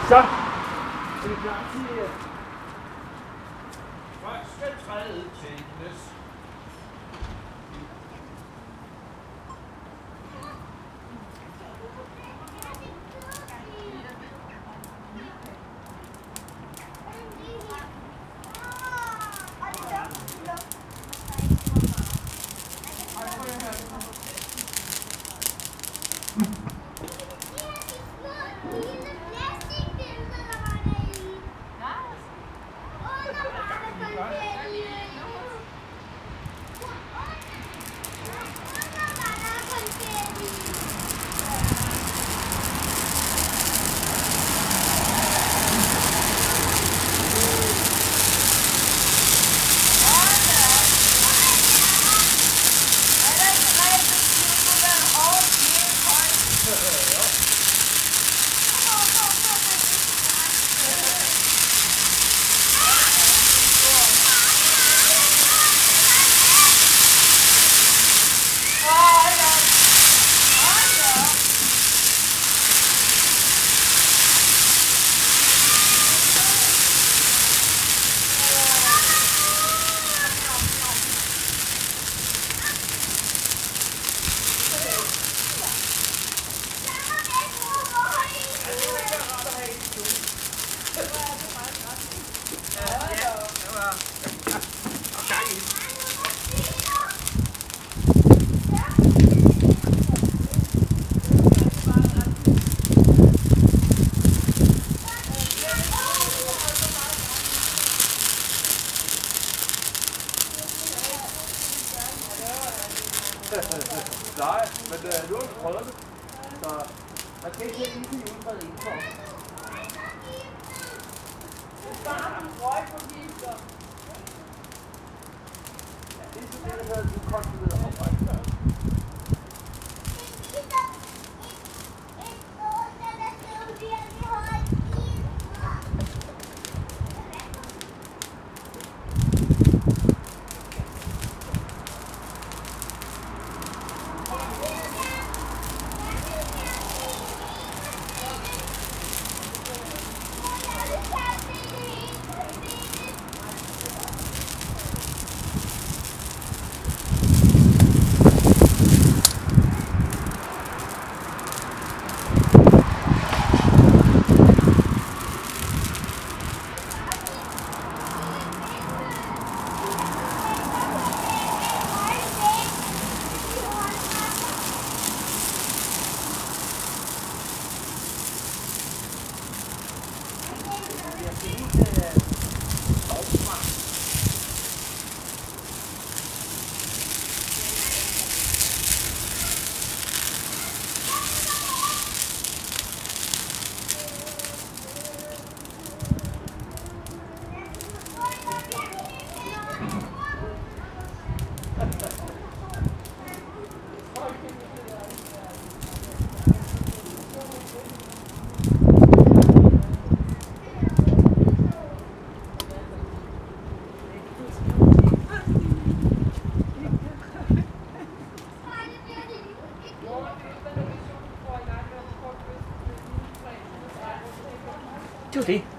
Så er vi klar til første træde tændes. Nej, men nu har vi prøvet det, så man kan ikke helt lide juletræet indenfor. Bare en røg på biler. Ja, det er sådan det, der hedder, du kontrollerer arbejde. Det var det.